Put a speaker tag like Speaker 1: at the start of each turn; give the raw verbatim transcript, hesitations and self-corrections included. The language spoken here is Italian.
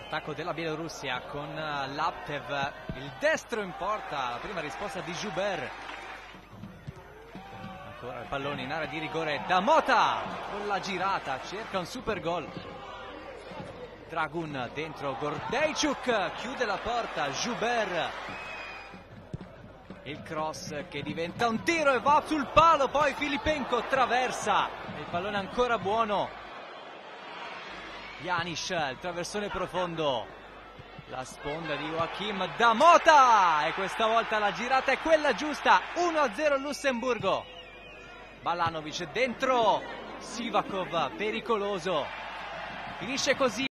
Speaker 1: Attacco della Bielorussia con Laptev, il destro in porta, la prima risposta di Joubert. Ancora il pallone in area di rigore da Mota con la girata, cerca un super gol. Dragun dentro, Gordeichuk chiude la porta, Joubert. Il cross che diventa un tiro e va sul palo, poi Filipenko traversa, il pallone ancora buono. Janic, il traversone profondo, la sponda di Joachim da Mota e questa volta la girata è quella giusta. Uno a zero Lussemburgo. Balanovic dentro, Sivakov pericoloso, finisce così.